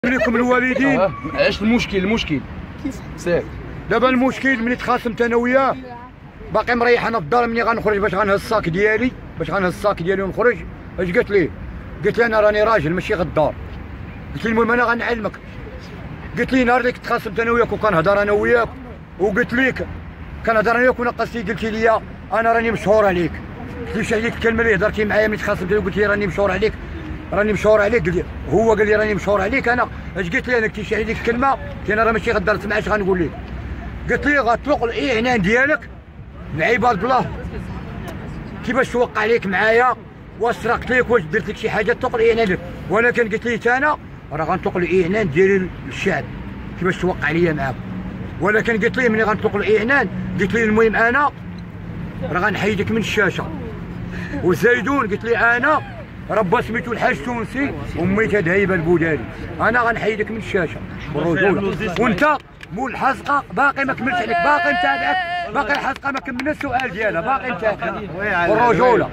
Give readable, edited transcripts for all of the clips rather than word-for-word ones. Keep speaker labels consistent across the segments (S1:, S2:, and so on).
S1: لكم الوالدين.
S2: علاش المشكل سير
S1: دابا المشكل ملي تخاصمت انا وياه باقي مريح انا في الدار. ملي غنخرج باش غنهز الصاك ديالي ونخرج، اش قلت ليه؟ قلت لي انا راني راجل ماشي غدار. قلت لي المهم انا غنعلمك. قلت لي نهار اللي تخاصمت انا وياك وكنهضر انا وياك وقلت ليك كنهضر انا وياك ونقصتي قلتي لي انا راني مشهور عليك. قلت له شحال ديك الكلمه اللي هضرتي معايا ملي تخاصمت قلت لي راني مشهور عليك قال لي هو قال لي راني مشهور عليك. انا اش قلت لي انا قلت شحال ديك الكلمه قلت انا راه ماشي غدار تسمع اش غنقول لك. قلت لي غتطلق الاعلان ديالك لعباد الله كيفاش توقع عليك معايا وسرقت لك واش درت لك شي حاجه تطلق الاعلان ديالك. ولكن قلت لي انا راه غنطلق الاعلان ديالي للشعب كيفاش توقع عليا معاك. ولكن قلت لي ملي غنطلق الاعلان قلت لي المهم انا راه غنحيدك من الشاشه. وزايدون قلت لي انا ربا سميتو الحاج تونسي وميت هاد هيبه البوداري، انا غنحيدك من الشاشه بالرجوله. وانت مول الحزقه باقي ما كملتش عليك، باقي نتابعك، باقي الحزقه ما كملنا السؤال ديالها، باقي نتابعك بالرجوله.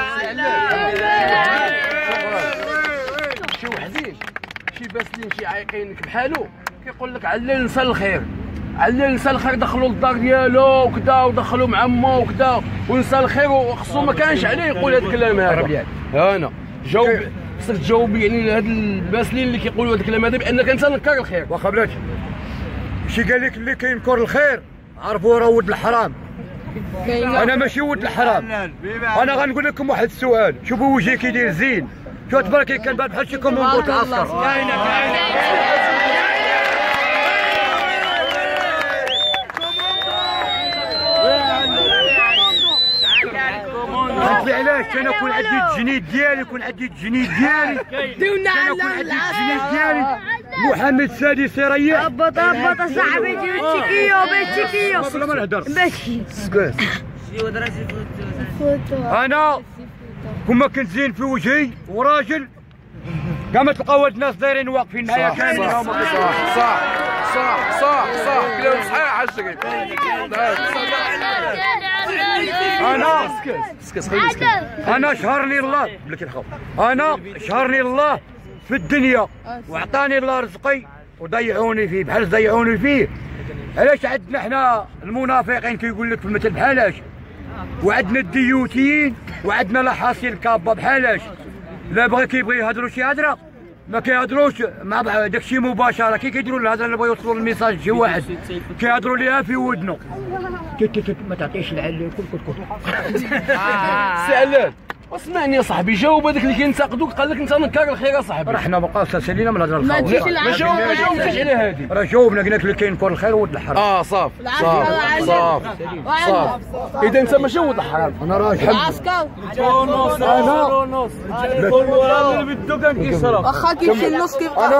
S2: شي وحدين شي باسلين شي عايقينك بحالو كيقول لك على نسى الخير، على نسى الخير دخلوا للدار ديالو وكذا ودخلوا مع مو وكذا ونسى الخير وخصو ما كانش عليه يقول هذا الكلام هذا. انا جاوب خصك تجاوب يعني هاد الباسلين اللي كيقولوا هذا الكلام هذا بانك انت نكر الخير.
S1: واخا بلاتي شي قال لك اللي كينكر الخير عرفوا راه ولد الحرام. انا ماشي ولد الحرام. انا غنقول لكم واحد السؤال، شوفوا وجهي كيدير زين، شوف تبارك كان بحال شي كوموندو تاع العسكر. علاش انا كون عندي الجنيد ديالي محمد السادس يريح.
S3: هبط صاحبي جيب التشيكيو
S1: والله ما نهضر
S3: ماشي
S1: انا كون ما كنت زين في وجهي وراجل كاع ما تلقاو هاد الناس دايرين واقفين معايا كاملين.
S2: صح كلام صحيح عشري.
S1: انا شهرني الله بلاتي الخوف، انا شهرني الله في الدنيا وعطاني الله رزقي وضيعوني فيه بحال ضيعوني فيه. علاش عندنا حنا المنافقين كيقول لك في المثل بحالاش، وعندنا الديوتيين وعندنا لاحاصيل كابا بحالاش. لا كيبغي يهضروا شي هضره ما كيهضروش مع داكشي مباشره، كيديروا الهضره اللي بغاو يوصلوا الميساج شي واحد كيهضروا ليها في ودنه. ما تعطيش العل كل
S2: سالان اسمعني يا صاحبي، جاوب هذاك اللي كينتقدوك قال لك انت نكر الخير يا صاحبي.
S1: راه حنا بقاو سالينا من الهضره الخاويه.
S2: ما جاوبتش على هذه.
S1: راه جاوبنا قلنا لك اللي كينكر الخير ولد الحرام.
S2: صافي اذا انت ماشي ولد الحرام.
S1: انا راجل
S3: العسكر واخا كيمشي النص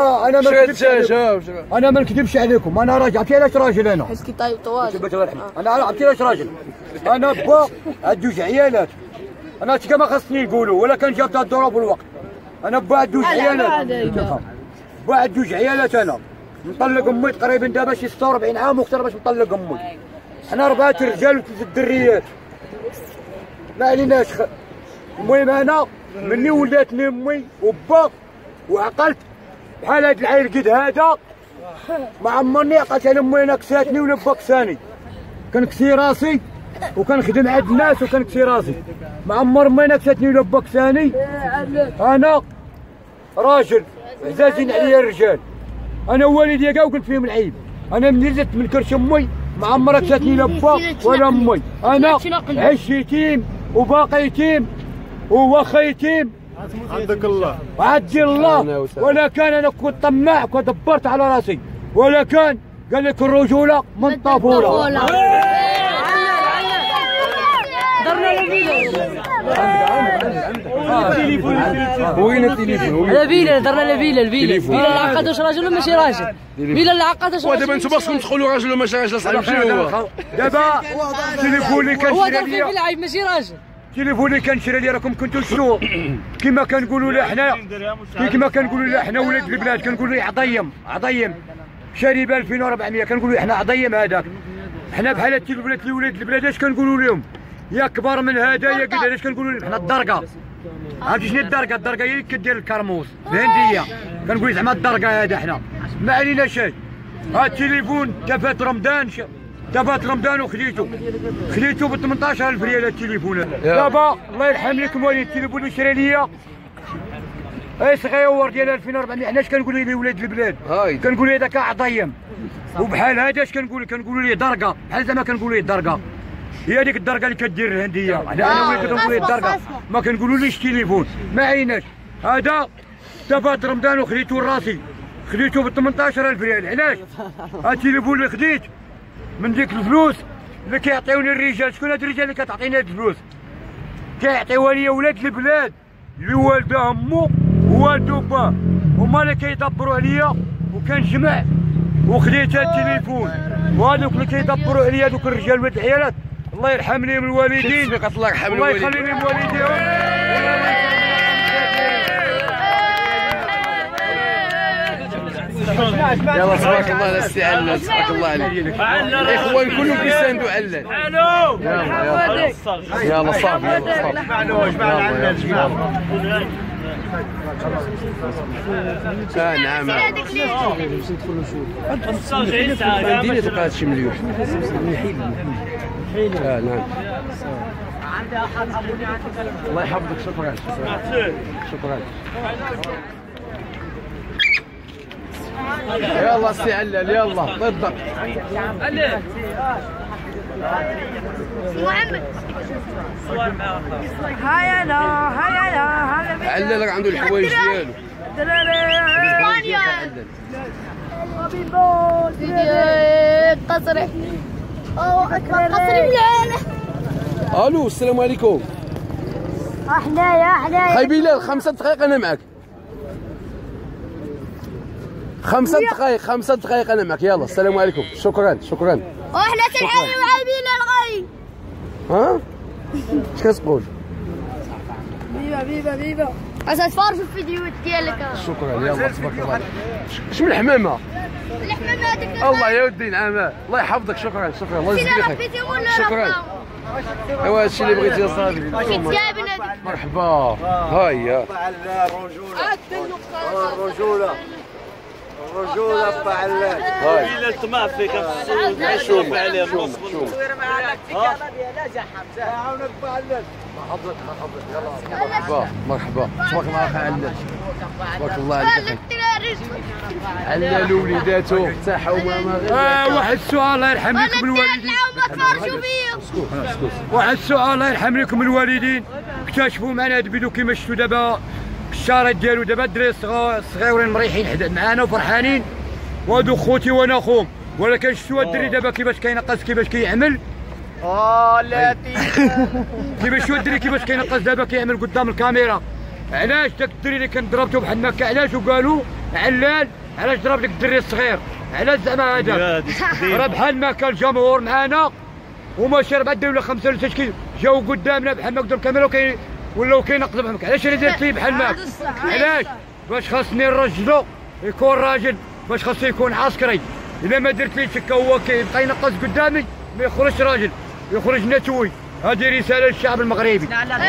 S1: انا ما نكذبش عليكم. انا راجل. عرفتي علاش راجل؟ انا
S3: حيت كيطايب طوال.
S1: انا عرفتي علاش راجل؟ انا با عندي جوج عيالات. انا هادشي ما خاصني نقولوا ولا كان جاب الظروف والوقت. انا با عندي جوج عيالات. با عندي جوج عيالات. انا مطلق امي تقريبا دابا شي 46 عام واكثر باش نطلق امي. حنا 4 رجال و3 دريات ما عليناش. المهم انا مني ولاتني امي وبا وعقلت بحال هاد العيل قد هذا ما عمرني عقلت على امي انا كساتني ولا با كساني. كنكسي راسي وكنخدم عند الناس وكنكسي راسي. ما عمر ما كساتني ولا با كساني. انا راجل عزازين عليا الرجال. انا والدي كاع قلت فيهم العيب. انا منين زدت من كرش امي ما عمرها كساتني لا با ولا امي. انا عشت يتيم وباقي يتيم وواخا يتيم عندك الله وعدي الله. ولا كان انا كنت طماع كنت دبرت على راسي، ولا كان قال لك الرجوله من طفوله.
S3: درنا الفيديو
S2: وين التليفون؟
S3: هذا فيلا درنا الفيلا فيلا اللي عقد واش راجل ولا ماشي راجل. فيلا اللي عقد واش راجل.
S2: ودابا انتم خاصكم تدخلوا راجل ولا ماشي راجل صاحبي. شنو هو
S1: دابا التليفون اللي كنشري ليا
S3: هو عيب ماشي راجل.
S1: التليفون اللي كنشري ليا راكم كنتو شنو كما كنقولوا له حنا، كما كنقولوا له حنا ولاد البلاد كنقولوا له عضيم شاري ب 2400 كنقولوا له حنا عضيم هذاك. حنا بحال التليفونات اللي ولاد البلاد اش كنقولوا لهم؟ يا كبر من هذا يا قد علاش كنقولوا لهم حنا الدرقه. عرفتي شنو الدرقه؟ الدرقه هي اللي كدير الكرموس الهنديه كنقول زعما الدرقه هذا حنا ما علينا شيء. ها التليفون تفات رمضان خديتو ب 18000 ريال التليفون. دابا الله يرحم لكم والدي التليفون اللي شرا ليا صغيور ديال 2400. حنا اش كنقولوا لي ولاد البلاد؟ كنقولوا هذاك عطيم وبحال هذا اش كنقولوا ليه درقه، بحال زعما كنقولوا ليه الدرقه هي ديك الدرقه اللي كدير الهنديه. انا وليت كنقول ليه الدرقه ما كنقولوليش تليفون ما عيناش. هذا دابا رمضان وخديتو لراسي خديتو ب 18000 ريال. علاش؟ ها التليفون اللي خديت من ديك الفلوس اللي كيعطيوني الرجال. شكون هاد الرجال اللي كتعطيني هاد الفلوس؟ كيعطيوها لي ولاد البلاد اللي والده امو ووالدو باه هما اللي كيدبروا عليا وكنجمع وخديت هاد التليفون. وهذوك اللي كيدبروا عليا دوك الرجال ولاد العيالات الله يرحم لهم الوالدين
S2: الله يرحم الوالدين
S1: الله يخلي لهم والديهم.
S2: يلا تبارك الله على السي علال تبارك الله عليك. الاخوان كلهم كيساندوا علال. يلا صافي نعم ندير تبقى هادشي مليون. نعم الله يحفظك. شكرا. يلا سي علال يلا بالضبط.
S4: محمد هيا لا
S2: علال راه عنده الحوايج ديالو.
S4: قصري اكبر قصري من العالم.
S2: الو السلام عليكم.
S4: حنايا
S2: خاي بلال 5 دقائق انا معك. 5 دقائق انا معك. يلا السلام عليكم. شكرا.
S4: وحنا كنحيوا عايبين الغي.
S2: ها اش كتقول؟
S4: فيفا أتفرج في الفيديوهات ديالك.
S2: شكرا يلا تبارك الله عليك. اش من الحمامه
S4: هذيك
S2: الله يا ودي نعمه الله يحفظك. شكرا الله يجزيك خير. شكرا. ايوا هادشي اللي بغيتي صافي. مرحبا. ها هي
S5: الرجولة فعلات.
S6: إلى الطمع فيك شوف عليه
S2: شوف
S5: عاونك فعلات.
S2: مرحبا تبارك الله اخي علال تبارك الله عليك. علال وليداتو تاعها وماما.
S1: واحد السؤال الله يرحم لكم الوالدين. واحد السؤال الله يرحم لكم الوالدين. اكتشفوا معنا هاد الفيديو كيما شفتوا دابا الشارع ديالو دابا الدراري الصغيورين مريحين معنا وفرحانين وهادو خوتي وانا خوهم. ولكن شفتوا الدري دابا كيفاش كينقص كيفاش كيعمل. كيفاش شفتوا الدري كيفاش كينقص دابا كيعمل قدام الكاميرا. علاش داك الدري اللي كان ضربته بحال هكا علاش وقالوا علال علاش ضرب داك الدري الصغير علاش زعما هذا راه بحال ما كان الجمهور معانا وماشي 4 ولا 5 ولا 6 كيلو جاو قدامنا بحال ما قدام الكاميرا ولاو كينقصوا بحال هكا. علاش انا درت لي بحال هكا؟ علاش؟ باش خاصني نرجلو يكون راجل باش خاصو يكون عسكري. الا ما درت ليش هكا هو كيبقى ينقص قدامي ما يخرجش راجل يخرج نتوي. هذه رساله للشعب المغربي.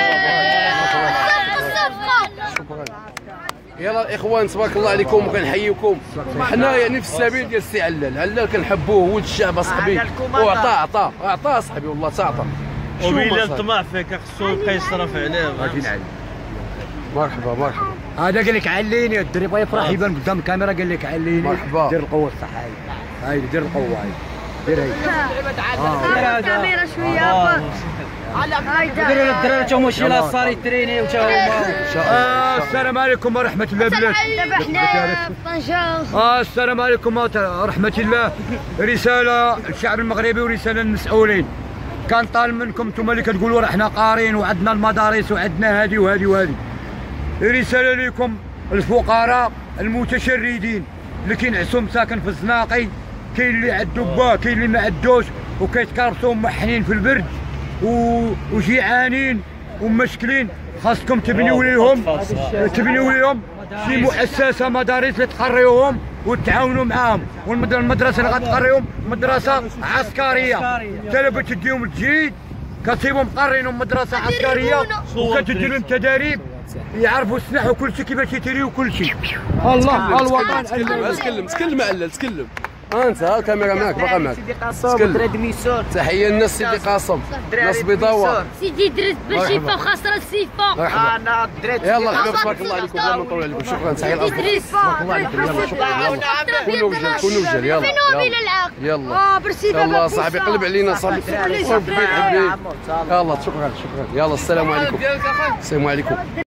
S2: شكرا. يلا الاخوان تبارك الله عليكم وكنحييكم. حنا يعني في السبيل ديال السي علال كنحبوه ولد الشعب اصاحبي وعطاه اصاحبي والله تعطى.
S6: وإلى الطمع فيك خصو يبقى يصرف عليه.
S2: مرحبا.
S1: هذا قال لك عليني الدري بغا يفرح يبان قدام الكاميرا قال لك عليني.
S2: مرحبا.
S1: دير القوه الصح هاي دير القوه هاي دير هاي
S4: الكاميرا شويه
S3: ديروا للدراري تا هما شي لاصاري تريني وتا هما.
S1: السلام عليكم ورحمه الله وبركاته.
S4: دابا حنا في طنجة.
S1: السلام عليكم ورحمه الله. رساله للشعب المغربي ورساله للمسؤولين. كان طالب منكم انتم اللي كتقولوا راه حنا قارين وعندنا المدارس وعندنا هذه وهذه. رساله لكم الفقراء المتشردين اللي كينعسوا مساكن في الزناقي. كاين اللي عنده با كاين اللي ما عندوش وكيتكربسوا محنين في البرد وجيعانين ومشكلين. خاصكم تبنيو ليهم شي مؤسسه مدارس اللي تقريوهم وتعاونوا معاهم. والمدرسه اللي غتقريهم مدرسه عسكريه حتى تديهم الجيد كتجيبهم قارينهم مدرسه عسكريه وكتدي لهم تدريب يعرفوا السلاح وكل شيء كيفاش يتري وكل شيء. الله الوطن.
S2: تكلم علل تكلم. انت الكاميرا معك باقا معك.
S3: سيدي قاسم درا دميسون.
S2: تحيه للناس سيدي قاسم. ناس بيضاوه.
S4: سيدي درت بالشفا وخاسره السيفا.
S3: انا درت.
S2: يلا حبيبي تبارك الله عليكم بلا ما نطول عليكم. شكرا تحيه
S4: سيدي
S2: تبارك الله عليكم. يلا شكرا. كونوا وجل كونوا وجل يلا.
S4: فينو الى العاق.
S2: يلا. يلا صاحبي قلب علينا صاحبي. يلا شكرا. يلا السلام عليكم. السلام عليكم.